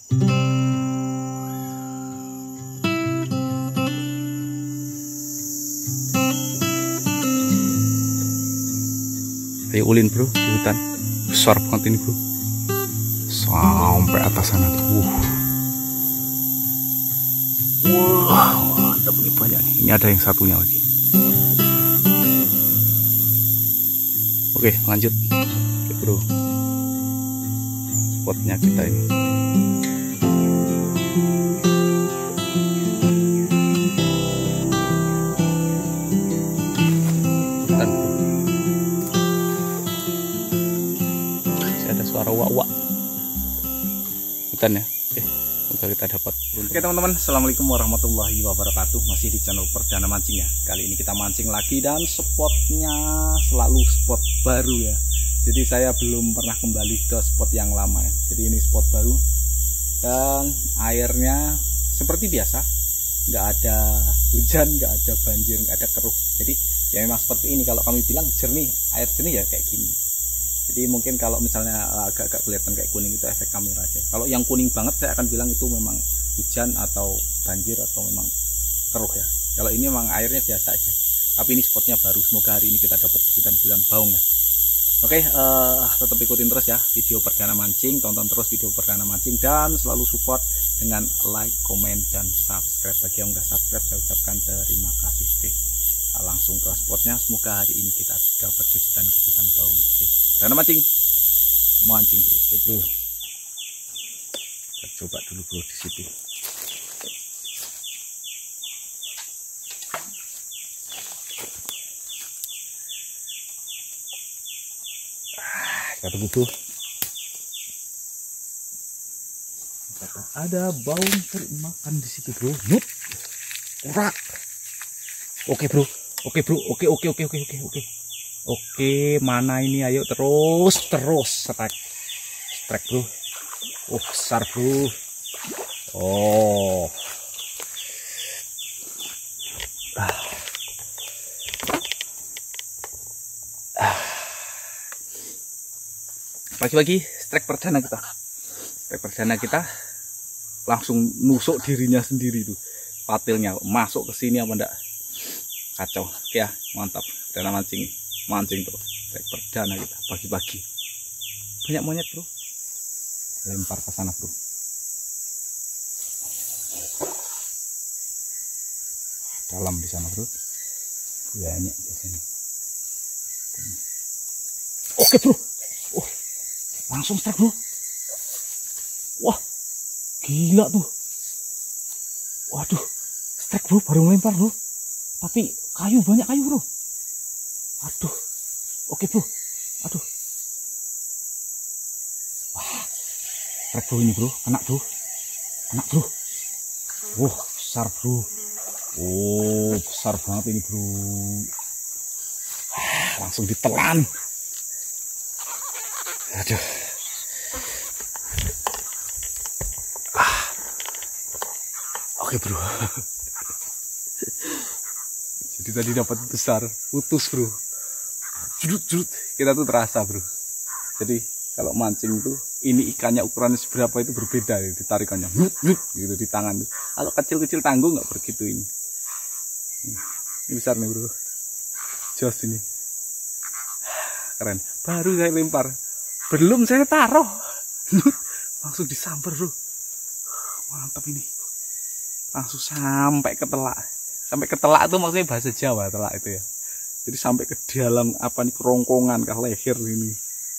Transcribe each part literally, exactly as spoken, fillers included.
Ayo ulin bro di hutan, besar banget ini bro, sampai atas sana tuh. Wah, mantap nih, banyak nih. Ini ada yang satunya lagi. Oke, lanjut. Oke bro, spotnya kita ini. Hutan bro. Masih ada suara wak-wak. Hutan ya. Oke, semoga kita dapat. Oke teman-teman, assalamualaikum warahmatullahi wabarakatuh. Masih di channel Perdana Mancing ya. Kali ini kita mancing lagi dan spotnya selalu spot baru ya. Jadi saya belum pernah kembali ke spot yang lama ya. Jadi ini spot baru dan airnya seperti biasa, nggak ada hujan, nggak ada banjir, nggak ada keruh. Jadi ya memang seperti ini. Kalau kami bilang jernih, air jernih ya kayak gini. Jadi mungkin kalau misalnya agak-agak kelihatan kayak kuning itu efek kamera aja. Kalau yang kuning banget saya akan bilang itu memang hujan atau banjir atau memang keruh ya. Kalau ini memang airnya biasa aja. Tapi ini spotnya baru. Semoga hari ini kita dapat kejutan-kejutan baung ya. Oke, uh, tetap ikutin terus ya video Perdana Mancing, tonton terus video Perdana Mancing dan selalu support dengan like, komen, dan subscribe. Bagi yang udah subscribe saya ucapkan terima kasih. Oke, kita langsung ke spotnya. Semoga hari ini kita dapat kejutan-kejutan baung. Oke, Perdana Mancing, mancing terus. Oke bro, kita coba dulu bro di situ. Kita tunggu bro. Ada baung cari makan di situ bro. Nup, urak. Oke bro, oke bro, oke oke oke oke oke oke. Oke, mana ini? Ayo terus terus strike, strike bro. Oh besar bro. Oh. Ah. Pagi-pagi strike perdana kita, strike perdana kita langsung nusuk dirinya sendiri tuh, patilnya masuk ke sini apa enggak, kacau. Oke ya, mantap. Perdana mancing, mancing terus strike perdana kita pagi-pagi. Banyak monyet bro, lempar ke sana bro. Dalam di sana bro, banyak di sini. Oke bro. Langsung strike bro. Wah, gila tuh. Waduh, strike bro, baru melempar bro. Tapi kayu, banyak kayu bro. Aduh, oke bro. Aduh. Wah, strike bro ini bro, kena bro. Kena bro. Wah, besar bro. Oh, besar banget ini bro. Langsung ditelan. Aduh. Ah. Oke bro. Jadi tadi dapat besar, putus bro. Judut judut. Kita tuh terasa bro. Jadi kalau mancing tuh ini ikannya ukurannya seberapa itu berbeda ya, ditarikannya. Judut judut gitu di tangan. Kalau kecil-kecil tanggung nggak begitu ini. Ini besar nih bro. Jos ini. Keren. Baru saya lempar. Belum saya taruh, langsung disamper bro. Mantap ini, langsung sampai ke telak. Sampai ke telak itu maksudnya bahasa Jawa telak itu ya. Jadi sampai ke dalam apa nih, kerongkongan ke leher ini.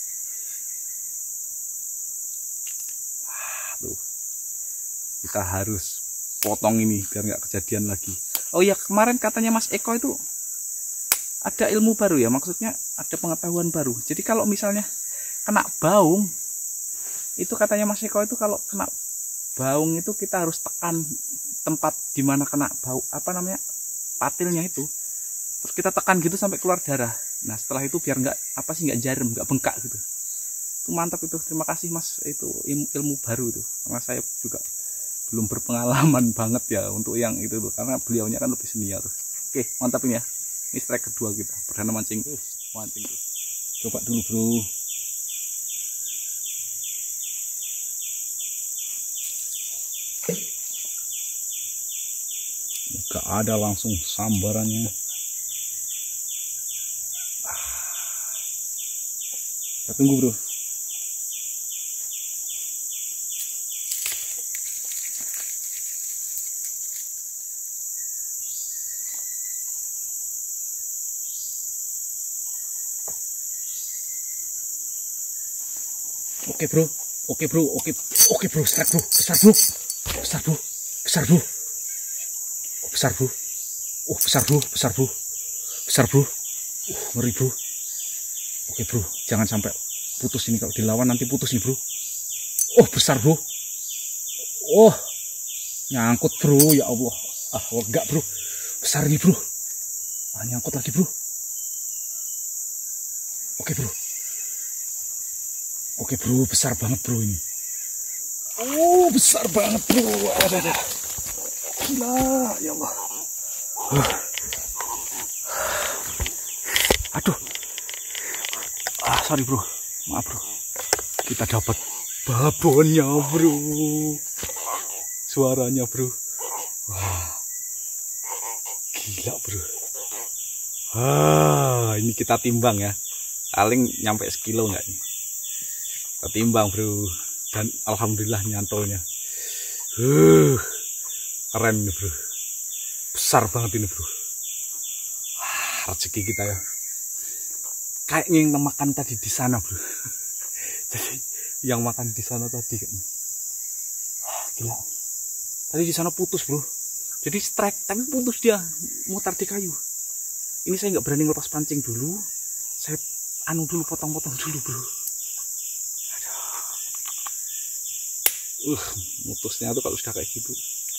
Tuh, kita harus potong ini biar nggak kejadian lagi. Oh ya, kemarin katanya Mas Eko itu ada ilmu baru ya, maksudnya ada pengetahuan baru. Jadi kalau misalnya kena baung itu katanya Mas Eko itu kalau kena baung itu kita harus tekan tempat dimana kena bau apa namanya patilnya itu, terus kita tekan gitu sampai keluar darah. Nah setelah itu biar nggak apa sih nggak jarum, nggak bengkak gitu. Itu mantap itu. Terima kasih Mas, itu ilmu, ilmu baru itu, karena saya juga belum berpengalaman banget ya untuk yang itu tuh, karena beliaunya kan lebih senior. Oke mantap ini ya, ini strike kedua kita perdana mancing. Uh, mancing tuh. Coba dulu bro. Gak ada langsung sambarannya. Kita tunggu bro. Oke bro, oke bro, oke, oke bro, strike bro, besar bro, besar bro, besar bro, oh, besar bro, oh besar bro, besar bro, besar bro, uh, ngeri bro. Oke bro, jangan sampai putus ini, kalau dilawan nanti putus nih bro. Oh besar bro, oh nyangkut bro, ya Allah, ah enggak bro, besar nih bro, ah nyangkut lagi bro. Oke bro. Oke bro, besar banget bro ini. Oh, besar banget bro. Ada, ada. Gila, ya Allah. Aduh. Ah, sorry bro. Maaf bro. Kita dapat babonnya bro. Suaranya bro. Wah. Gila bro. Ah, ini kita timbang ya. Paling nyampe sekilo enggak nih? Ketimbang bro, dan alhamdulillah nyantolnya. Uh, keren ini bro, besar banget ini bro. Wah, rezeki kita ya. Kayaknya yang makan tadi di sana bro. Jadi yang makan di sana tadi kayaknya. Wah, gila. Tadi di sana putus bro. Jadi strike tapi putus dia, mutar di kayu. Ini saya nggak berani ngelepas pancing dulu. Saya anu dulu, potong-potong dulu bro. Uh, mutusnya tuh kalau sudah kayak gitu.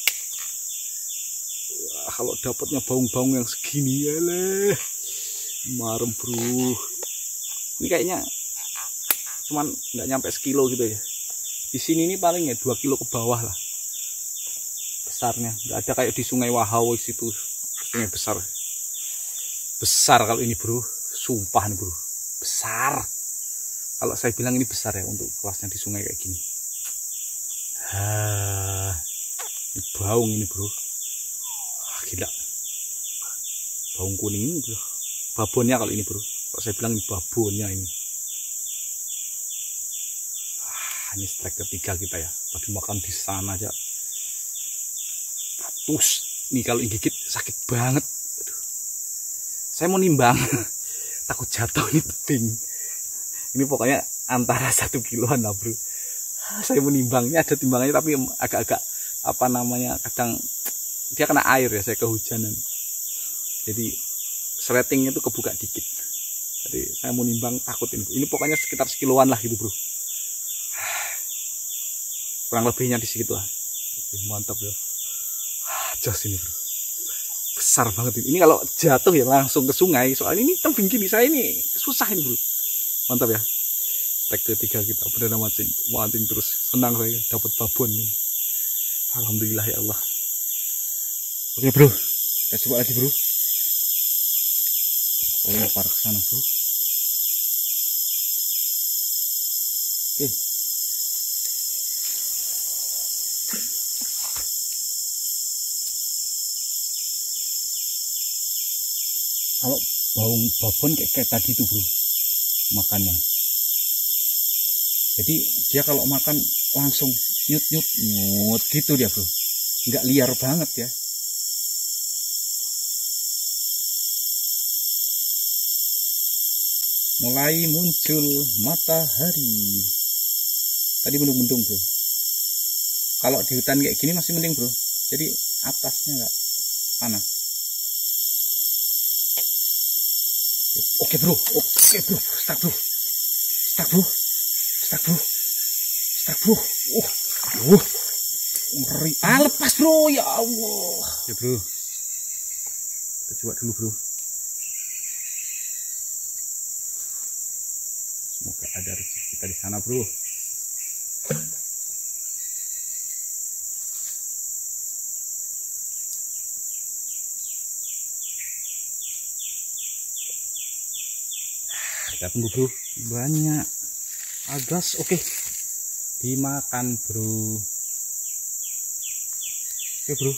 Wah, kalau dapatnya baung-baung yang segini ya leh, marem bro. Ini kayaknya cuman nggak nyampe sekilo gitu ya. Di sini ini paling ya dua kilo ke bawah lah. Besarnya nggak ada kayak di Sungai Wahau situ, sungai besar. Besar kalau ini bro, sumpah nih bro, besar. Kalau saya bilang ini besar ya untuk kelasnya di sungai kayak gini. Ah, ini baung ini bro. Wah, gila. Baung kuning ini bro. Babonnya kalau ini bro. Kalau saya bilang ini babonnya ini. Ah, ini strike ketiga kita ya. Tadi makan di sana aja. Putus. Nih kalau gigit sakit banget. Aduh. Saya mau nimbang. Takut jatuh ini tebing. Ini pokoknya antara satu kiloan lah bro. Saya menimbangnya, ada timbangannya tapi agak-agak apa namanya, kadang dia kena air ya, saya kehujanan, jadi sletingnya itu kebuka dikit. Jadi saya mau nimbang takut ini, ini pokoknya sekitar sekiloan lah gitu bro, kurang lebihnya di situ lah. Mantap ya, jos ini bro, besar banget ini. Ini kalau jatuh ya langsung ke sungai, soalnya ini tebing gini, saya ini susah ini bro. Mantap ya. Strike ketiga kita perdana mancing, mancing terus, senang saya dapat babon nih. Alhamdulillah ya Allah. Oke bro, kita coba lagi bro. Oh, lempar ke sana bro. Oke. Kalau baung babon kayak, kayak tadi tuh bro, makannya. Jadi dia kalau makan langsung nyut nyut nyut gitu dia bro, nggak liar banget ya. Mulai muncul matahari. Tadi mendung-mendung bro. Kalau di hutan kayak gini masih mending bro, jadi atasnya nggak panas. Oke bro, oke bro, start bro, start bro. Stuck bro, stuck bro, uh, uh, ngeri. Ah lepas bro, ya Allah. Ya bro, kita coba dulu bro. Semoga ada rezeki kita di sana bro. Kita tunggu bro, banyak. Agas, oke, okay. Dimakan bro. Oke bro,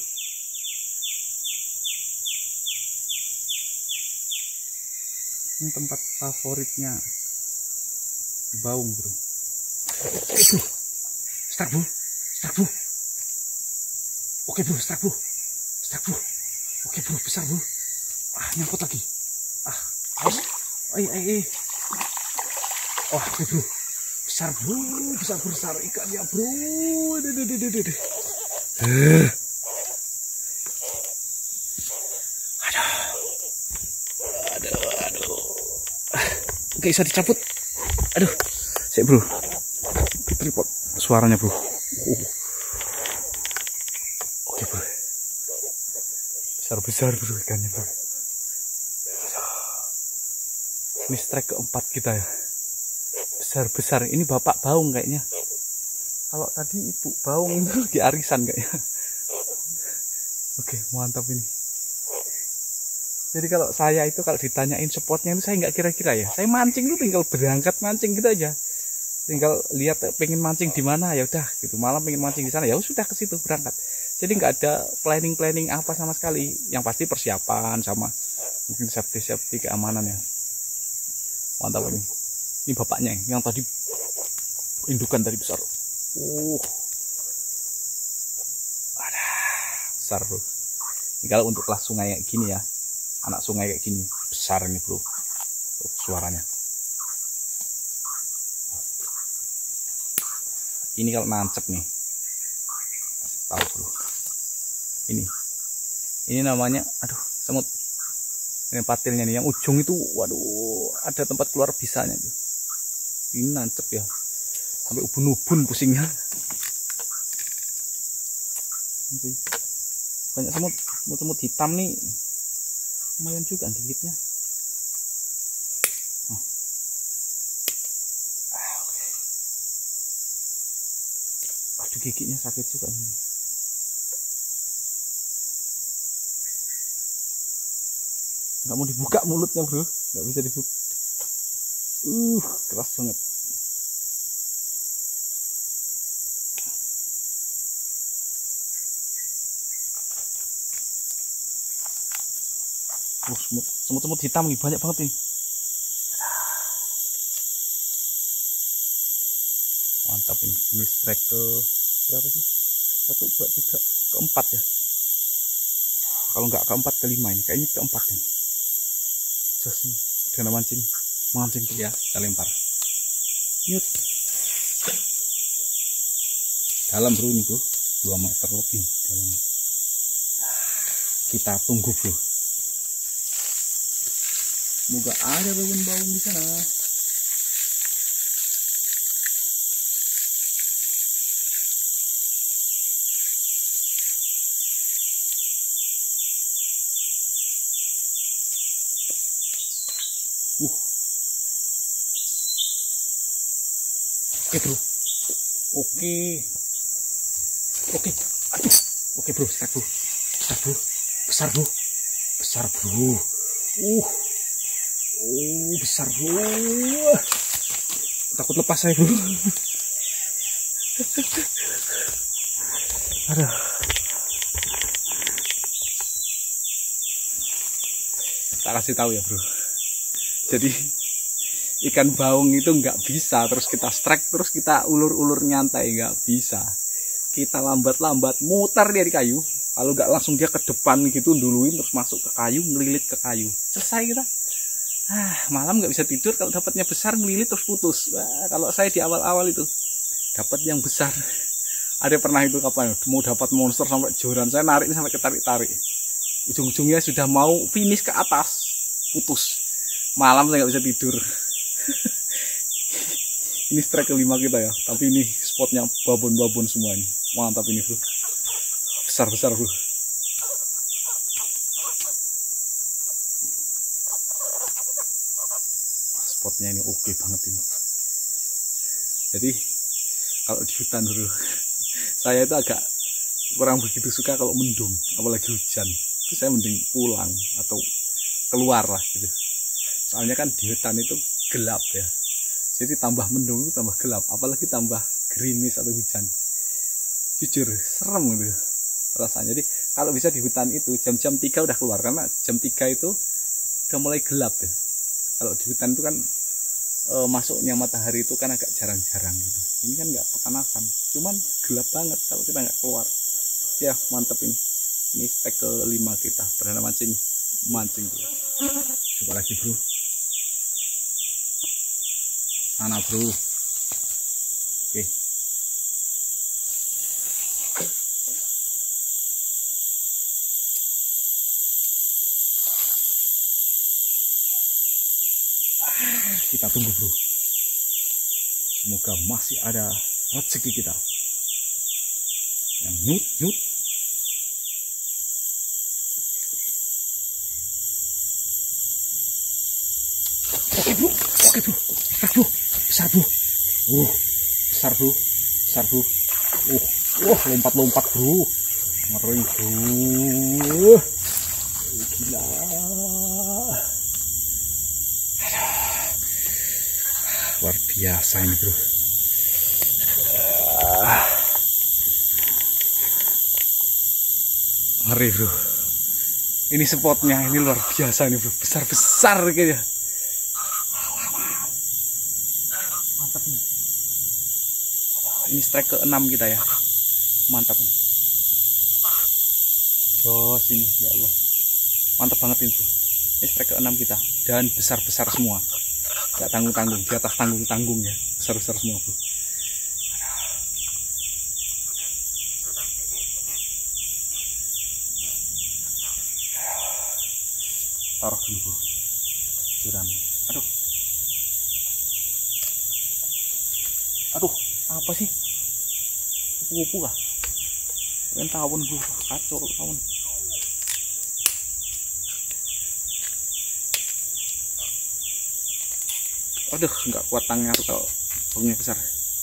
ini tempat favoritnya baung bro. Oke bro, start bro, start bro. Oke bro, start bro, start bro. Oke bro, besar bro. Ah, nyangkut lagi. Ah, ayo, ayo, ayo. Oh, oke bro, besar bro, besar besar ikannya bro. Dede, dede, dede. Eh. Aduh, aduh, aduh. Nggak bisa dicabut. Aduh, sik bro. Tripod suaranya bro. Uh. Oke bro. Besar-besar bro ikannya bro. Ini strike keempat kita ya. Besar-besar. Ini bapak baung kayaknya. Kalau tadi ibu baung itu lagi arisan kayaknya. Oke, mantap ini. Jadi kalau saya itu kalau ditanyain spotnya itu saya nggak kira-kira ya. Saya mancing itu tinggal berangkat mancing gitu aja. Tinggal lihat pengen mancing di mana ya udah gitu. Malam pengen mancing di sana ya sudah ke situ berangkat. Jadi nggak ada planning-planning apa sama sekali. Yang pasti persiapan sama mungkin safety-safety keamanan ya. Mantap ini. Ini bapaknya yang tadi indukan tadi besar. Uh. Ada besar bro. Ini kalau untuk kelas sungai kayak gini ya. Anak sungai kayak gini besar nih bro. Oh, suaranya. Ini kalau nancep nih. Tahu bro. Ini. Ini namanya aduh semut. Ini patilnya nih yang ujung itu waduh ada tempat keluar bisanya tuh. Ini nancep ya. Sampai ubun-ubun pusingnya. Banyak semut, semut-semut hitam nih. Lumayan juga gigitnya. Oh. Ah, okay. Aduh gigitnya sakit juga ini. Nggak mau dibuka mulutnya bro, nggak bisa dibuka. Uh, keras banget. Oh, semut-semut hitam nih banyak banget nih. Mantap ini. Ini strike ke berapa sih? Satu, dua, tiga, keempat ya. Kalau nggak keempat, kelima ini. Kayaknya keempat nih. Jos nih. Udah mancing, mancing ya. Kita lempar. Yuk. Dalam bro ini bro. dua meter lebih dalam. Kita tunggu bro. Semoga ada baung-baung di sana. Uh. Oke bro. Oke. Oke. Aduh. Oke bro, besar bro. Besar bro. Besar bro. Besar bro. Uh. Oh, besar bro. Takut lepas saya bro. Aduh. Tak kasih tahu ya bro. Jadi ikan baung itu nggak bisa terus kita strike terus kita ulur-ulur nyantai, nggak bisa. Kita lambat-lambat muter dia di kayu. Kalau nggak langsung dia ke depan gitu duluin terus masuk ke kayu, ngelilit ke kayu. Selesai kita. Ah, malam nggak bisa tidur kalau dapatnya besar ngelilit terus putus. Wah, kalau saya di awal-awal itu dapat yang besar. Ada pernah itu kapan mau dapat monster sampai joran, saya narik ini sampai ketarik-tarik. Ujung-ujungnya sudah mau finish ke atas, putus. Malam saya nggak bisa tidur. Ini strike kelima kita ya, tapi ini spotnya babon-babon semua ini. Mantap ini bro. Besar-besar bro. Spotnya ini oke banget ini. Jadi kalau di hutan bro, saya itu agak kurang begitu suka kalau mendung, apalagi hujan. Itu saya mending pulang atau keluar lah gitu. Soalnya kan di hutan itu gelap ya. Jadi tambah mendung itu tambah gelap, apalagi tambah gerimis atau hujan. Jujur serem gitu. rasanya. Jadi kalau bisa di hutan itu jam-jam tiga udah keluar, karena jam tiga itu udah mulai gelap ya. Kalau di hutan itu kan e, masuknya matahari itu kan agak jarang-jarang gitu. Ini kan nggak kepanasan, cuman gelap banget kalau kita nggak keluar. Ya mantep ini. Ini strike kelima kita, perdana mancing mancing bro. Coba lagi bro. Sana bro. Oke. Kita tunggu bro. Semoga masih ada rezeki kita yang nyut nyut. Oke bro, oke bro, besar bro, besar bro. Uh, besar bro, besar bro. Uh, wah lompat-lompat bro, ngeri bro. Gila. Luar biasa ini bro. uh, Ngeri bro. Ini spotnya ini luar biasa ini bro. Besar-besar kayaknya. Mantap nih. Ini strike ke enam kita ya. Mantap nih. Jos ini ya Allah. Mantap banget ini bro. Ini strike ke enam kita. Dan besar-besar semua. Gak tanggung-tanggung, di atas tanggung-tanggung ya, besar-besar semua bro. Taruh dulu bro, juran. Aduh, aduh, apa sih? Kupu-kupu kah? Keren tawon bro, kacau tawon. Aduh, nggak kuat tangnya tuh kalau bongnya besar.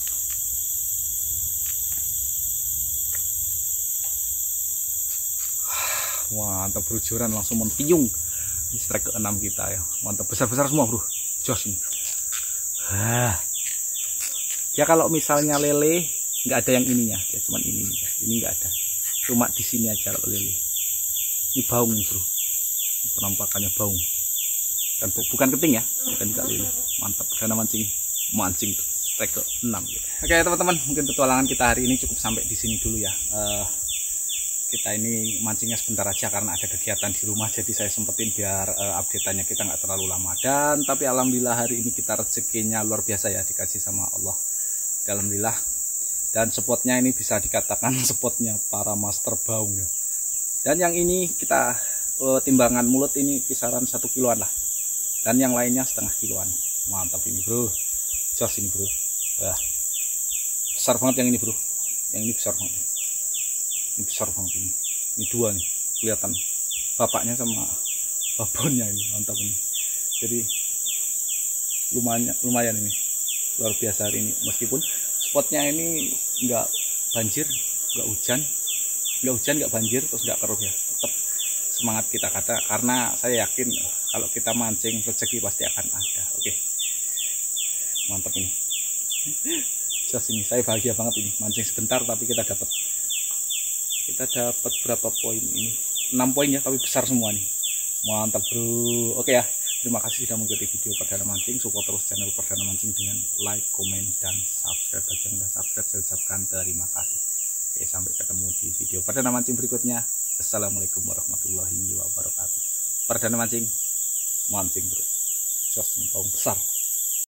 Wah, mantap bro, joran langsung mentiung. Ini strike ke enam kita ya. Mantap, besar-besar semua bro. Jos ini. Ah. Ya kalau misalnya lele nggak ada yang ininya, ya cuman ini ya. Ini nggak ada. Cuma di sini aja kalau lele. Ini baung nih bro. Ini penampakannya baung. Dan bukan keting ya, bukan juga lele. Mantap, perdana mancing mancing tuh strike ke enam gitu. Oke teman-teman, mungkin petualangan kita hari ini cukup sampai di sini dulu ya. Uh, kita ini mancingnya sebentar aja karena ada kegiatan di rumah, jadi saya sempetin biar uh, update-annya kita nggak terlalu lama. Dan tapi alhamdulillah hari ini kita rezekinya luar biasa ya, dikasih sama Allah. Alhamdulillah. Dan spotnya ini bisa dikatakan spotnya para master baung ya. Dan yang ini kita uh, timbangan mulut ini kisaran satu kiloan lah. Dan yang lainnya setengah kiloan. Mantap ini bro, jos ini bro. Wah, besar banget yang ini bro. Yang ini besar banget. Ini besar banget ini. Ini dua nih, kelihatan bapaknya sama babonnya ini. Mantap ini. Jadi lumayan, lumayan ini. Luar biasa hari ini. Meskipun spotnya ini nggak banjir, nggak hujan, nggak hujan, nggak banjir, terus nggak keruh ya. Tetap semangat kita kata, karena saya yakin kalau kita mancing rezeki pasti akan ada. Oke. Mantap ini. Jos ini saya bahagia banget ini, mancing sebentar tapi kita dapat kita dapat berapa poin ini, enam poin ya, tapi besar semua nih. Mantap bro. Oke ya, terima kasih sudah mengikuti video perdana mancing. Support terus channel perdana mancing dengan like, komen, dan subscribe. Bagi yang sudah subscribe saya ucapkan terima kasih. Oke, sampai ketemu di video perdana mancing berikutnya. Assalamualaikum warahmatullahi wabarakatuh. Perdana mancing mancing bro. Jos ini besar.